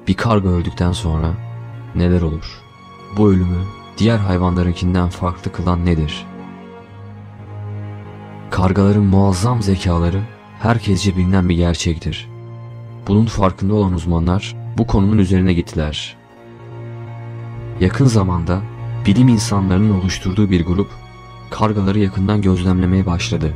Bir karga öldükten sonra neler olur? Bu ölümü diğer hayvanlarınkinden farklı kılan nedir? Kargaların muazzam zekaları herkesce bilinen bir gerçektir. Bunun farkında olan uzmanlar bu konunun üzerine gittiler. Yakın zamanda bilim insanlarının oluşturduğu bir grup kargaları yakından gözlemlemeye başladı.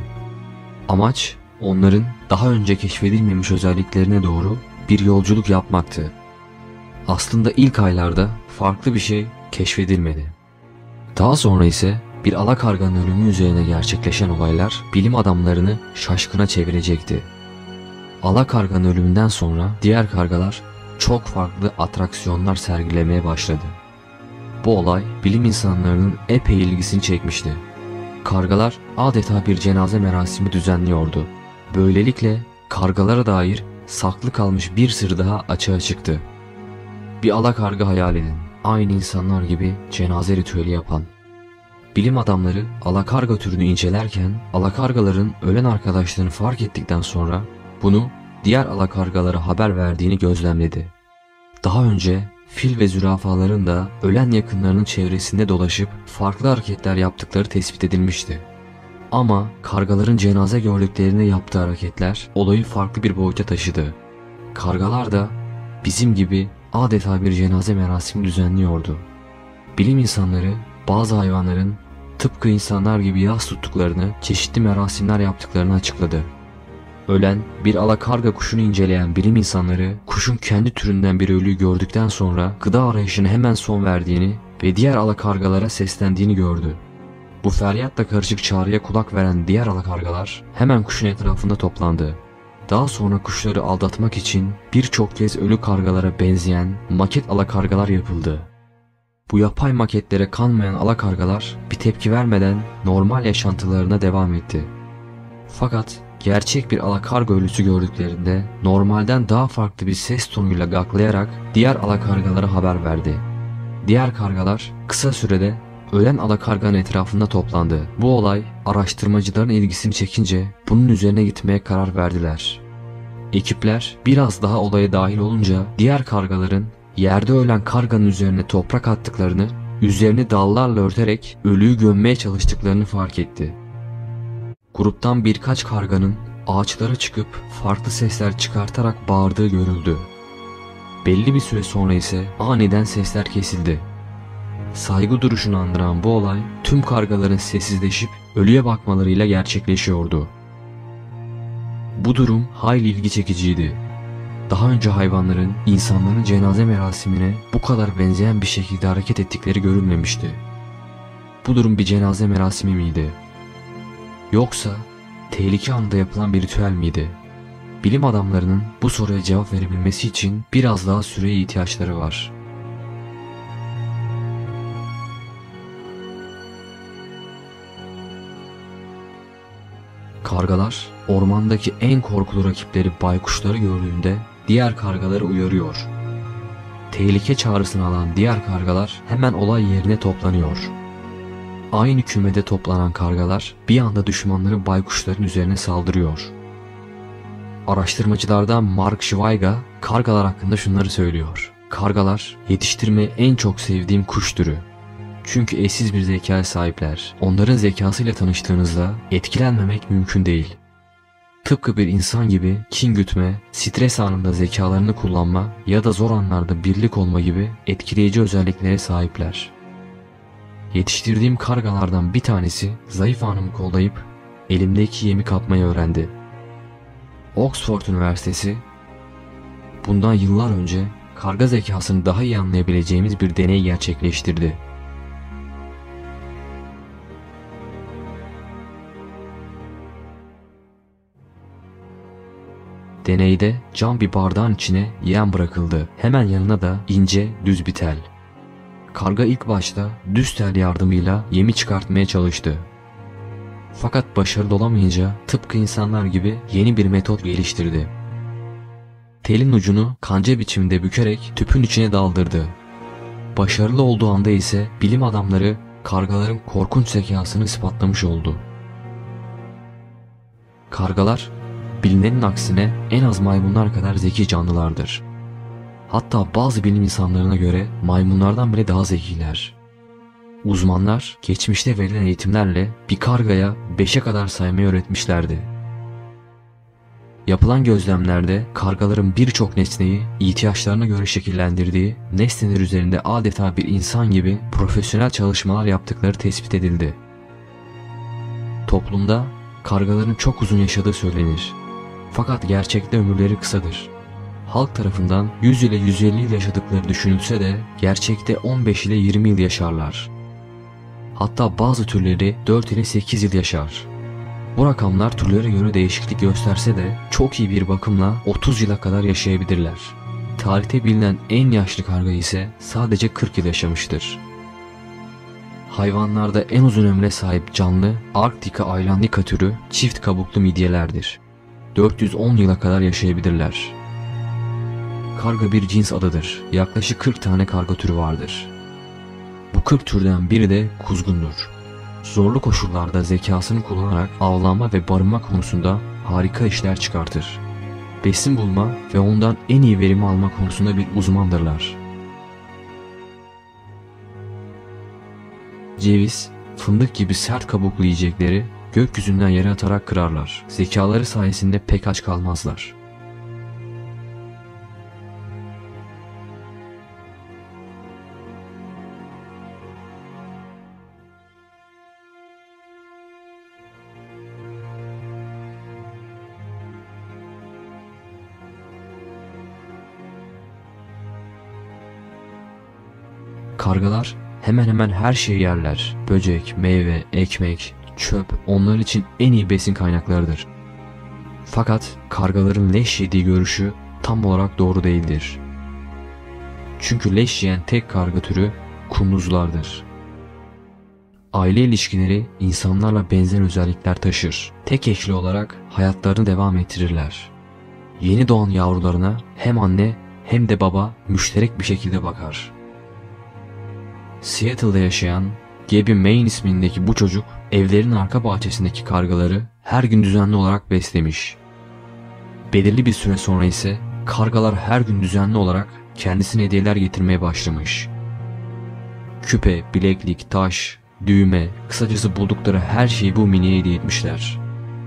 Amaç onların daha önce keşfedilmemiş özelliklerine doğru bir yolculuk yapmaktı. Aslında ilk aylarda farklı bir şey keşfedilmedi. Daha sonra ise bir alakarganın ölümü üzerine gerçekleşen olaylar bilim adamlarını şaşkına çevirecekti. Alakarganın ölümünden sonra diğer kargalar çok farklı atraksiyonlar sergilemeye başladı. Bu olay bilim insanlarının epey ilgisini çekmişti. Kargalar adeta bir cenaze merasimi düzenliyordu. Böylelikle kargalara dair saklı kalmış bir sır daha açığa çıktı. Bir alakarga hayal edin. Aynı insanlar gibi cenaze ritüeli yapan. Bilim adamları alakarga türünü incelerken alakargaların ölen arkadaşlarını fark ettikten sonra bunu diğer alakargalara haber verdiğini gözlemledi. Daha önce fil ve zürafaların da ölen yakınlarının çevresinde dolaşıp farklı hareketler yaptıkları tespit edilmişti. Ama kargaların cenaze gördüklerinde yaptığı hareketler olayı farklı bir boyuta taşıdı. Kargalar da bizim gibi adeta bir cenaze merasimi düzenliyordu. Bilim insanları bazı hayvanların tıpkı insanlar gibi yas tuttuklarını, çeşitli merasimler yaptıklarını açıkladı. Ölen bir alakarga kuşunu inceleyen bilim insanları kuşun kendi türünden bir ölüyü gördükten sonra gıda arayışına hemen son verdiğini ve diğer alakargalara seslendiğini gördü. Bu feryatla karışık çağrıya kulak veren diğer alakargalar hemen kuşun etrafında toplandı. Daha sonra kuşları aldatmak için birçok kez ölü kargalara benzeyen maket alakargalar yapıldı. Bu yapay maketlere kanmayan alakargalar bir tepki vermeden normal yaşantılarına devam etti. Fakat gerçek bir alakarga ölüsü gördüklerinde normalden daha farklı bir ses tonuyla gaklayarak diğer alakargalara haber verdi. Diğer kargalar kısa sürede ölen alakarganın etrafında toplandı. Bu olay araştırmacıların ilgisini çekince bunun üzerine gitmeye karar verdiler. Ekipler biraz daha olaya dahil olunca diğer kargaların yerde ölen karganın üzerine toprak attıklarını, üzerini dallarla örterek ölüyü gömmeye çalıştıklarını fark etti. Gruptan birkaç karganın ağaçlara çıkıp farklı sesler çıkartarak bağırdığı görüldü. Belli bir süre sonra ise aniden sesler kesildi. Saygı duruşunu andıran bu olay tüm kargaların sessizleşip ölüye bakmalarıyla gerçekleşiyordu. Bu durum hayli ilgi çekiciydi. Daha önce hayvanların insanların cenaze merasimine bu kadar benzeyen bir şekilde hareket ettikleri görülmemişti. Bu durum bir cenaze merasimi miydi? Yoksa tehlike anında yapılan bir ritüel miydi? Bilim adamlarının bu soruya cevap verebilmesi için biraz daha süreye ihtiyaçları var. Kargalar ormandaki en korkulu rakipleri baykuşları gördüğünde diğer kargaları uyarıyor. Tehlike çağrısını alan diğer kargalar hemen olay yerine toplanıyor. Aynı kümede toplanan kargalar bir anda düşmanları baykuşların üzerine saldırıyor. Araştırmacılardan Mark Schweiger kargalar hakkında şunları söylüyor. Kargalar yetiştirmeyi en çok sevdiğim kuş türü. Çünkü eşsiz bir zekaya sahipler. Onların zekasıyla tanıştığınızda etkilenmemek mümkün değil. Tıpkı bir insan gibi kin gütme, stres anında zekalarını kullanma ya da zor anlarda birlik olma gibi etkileyici özelliklere sahipler. Yetiştirdiğim kargalardan bir tanesi zayıf anımı kollayıp elimdeki yemi kapmayı öğrendi. Oxford Üniversitesi bundan yıllar önce karga zekasını daha iyi anlayabileceğimiz bir deney gerçekleştirdi. Deneyde cam bir bardağın içine yem bırakıldı. Hemen yanına da ince, düz bir tel. Karga ilk başta düz tel yardımıyla yemi çıkartmaya çalıştı. Fakat başarılı olamayınca tıpkı insanlar gibi yeni bir metot geliştirdi. Telin ucunu kanca biçiminde bükerek tüpün içine daldırdı. Başarılı olduğu anda ise bilim adamları kargaların korkunç zekasını ispatlamış oldu. Kargalar bilinenin aksine en az maymunlar kadar zeki canlılardır. Hatta bazı bilim insanlarına göre maymunlardan bile daha zekiler. Uzmanlar geçmişte verilen eğitimlerle bir kargaya 5'e kadar saymayı öğretmişlerdi. Yapılan gözlemlerde kargaların birçok nesneyi ihtiyaçlarına göre şekillendirdiği, nesneler üzerinde adeta bir insan gibi profesyonel çalışmalar yaptıkları tespit edildi. Toplumda kargaların çok uzun yaşadığı söylenir. Fakat gerçekte ömürleri kısadır. Halk tarafından 100 ile 150 yıl yaşadıkları düşünülse de gerçekte 15 ile 20 yıl yaşarlar. Hatta bazı türleri 4 ile 8 yıl yaşar. Bu rakamlar türlere göre değişiklik gösterse de çok iyi bir bakımla 30 yıla kadar yaşayabilirler. Tarihte bilinen en yaşlı karga ise sadece 40 yıl yaşamıştır. Hayvanlarda en uzun ömre sahip canlı Arktika islandica türü çift kabuklu midyelerdir. 410 yıla kadar yaşayabilirler. Karga bir cins adıdır. Yaklaşık 40 tane karga türü vardır. Bu 40 türden biri de kuzgundur. Zorlu koşullarda zekasını kullanarak avlanma ve barınma konusunda harika işler çıkartır. Besin bulma ve ondan en iyi verimi alma konusunda bir uzmandırlar. Ceviz, fındık gibi sert kabuklu yiyecekleri gökyüzünden yere atarak kırarlar. Zekaları sayesinde pek aç kalmazlar. Kargalar hemen hemen her şeyi yerler. Böcek, meyve, ekmek, çöp onlar için en iyi besin kaynaklarıdır. Fakat kargaların leş yediği görüşü tam olarak doğru değildir. Çünkü leş yiyen tek karga türü kunduzlardır. Aile ilişkileri insanlarla benzer özellikler taşır. Tek eşli olarak hayatlarını devam ettirirler. Yeni doğan yavrularına hem anne hem de baba müşterek bir şekilde bakar. Seattle'da yaşayan Gabby Main ismindeki bu çocuk evlerin arka bahçesindeki kargaları her gün düzenli olarak beslemiş. Belirli bir süre sonra ise kargalar her gün düzenli olarak kendisine hediyeler getirmeye başlamış. Küpe, bileklik, taş, düğme, kısacası buldukları her şeyi bu miniye hediye etmişler.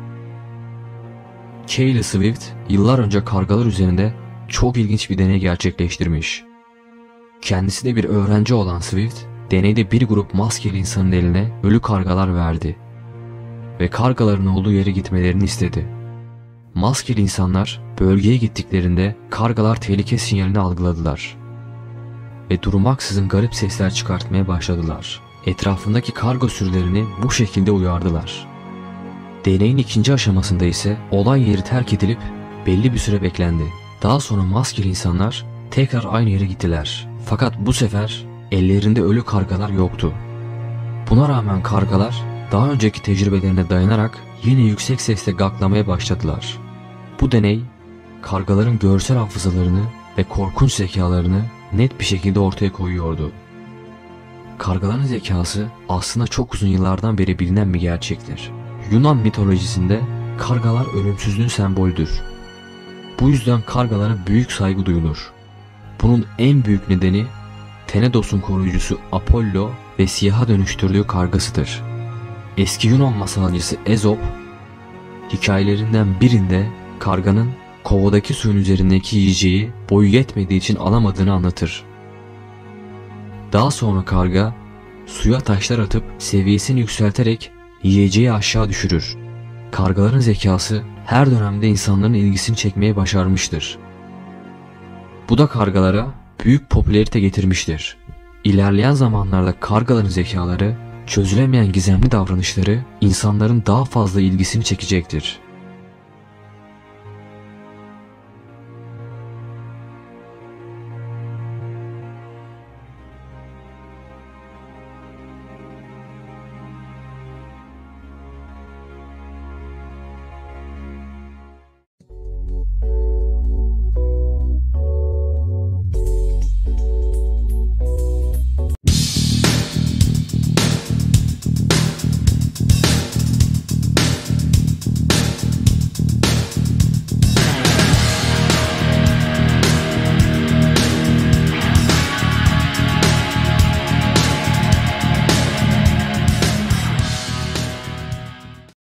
Kaylee Swift yıllar önce kargalar üzerinde çok ilginç bir deney gerçekleştirmiş. Kendisi de bir öğrenci olan Swift, deneyde bir grup maskeli insanın eline ölü kargalar verdi ve kargaların olduğu yere gitmelerini istedi. Maskeli insanlar bölgeye gittiklerinde kargalar tehlike sinyalini algıladılar ve durmaksızın garip sesler çıkartmaya başladılar. Etrafındaki karga sürülerini bu şekilde uyardılar. Deneyin ikinci aşamasında ise olay yeri terk edilip belli bir süre beklendi. Daha sonra maskeli insanlar tekrar aynı yere gittiler. Fakat bu sefer ellerinde ölü kargalar yoktu. Buna rağmen kargalar daha önceki tecrübelerine dayanarak yine yüksek sesle gaklamaya başladılar. Bu deney kargaların görsel hafızalarını ve korkunç zekalarını net bir şekilde ortaya koyuyordu. Kargaların zekası aslında çok uzun yıllardan beri bilinen bir gerçektir. Yunan mitolojisinde kargalar ölümsüzlüğün sembolüdür. Bu yüzden kargalara büyük saygı duyulur. Bunun en büyük nedeni Tenedos'un koruyucusu Apollo ve siyaha dönüştürdüğü kargasıdır. Eski Yunan masalcısı Ezop, hikayelerinden birinde karganın kovadaki suyun üzerindeki yiyeceği boyu yetmediği için alamadığını anlatır. Daha sonra karga suya taşlar atıp seviyesini yükselterek yiyeceği aşağı düşürür. Kargaların zekası her dönemde insanların ilgisini çekmeye başarmıştır. Bu da kargalara büyük popülarite getirmiştir. İlerleyen zamanlarda kargaların zekaları, çözülemeyen gizemli davranışları insanların daha fazla ilgisini çekecektir.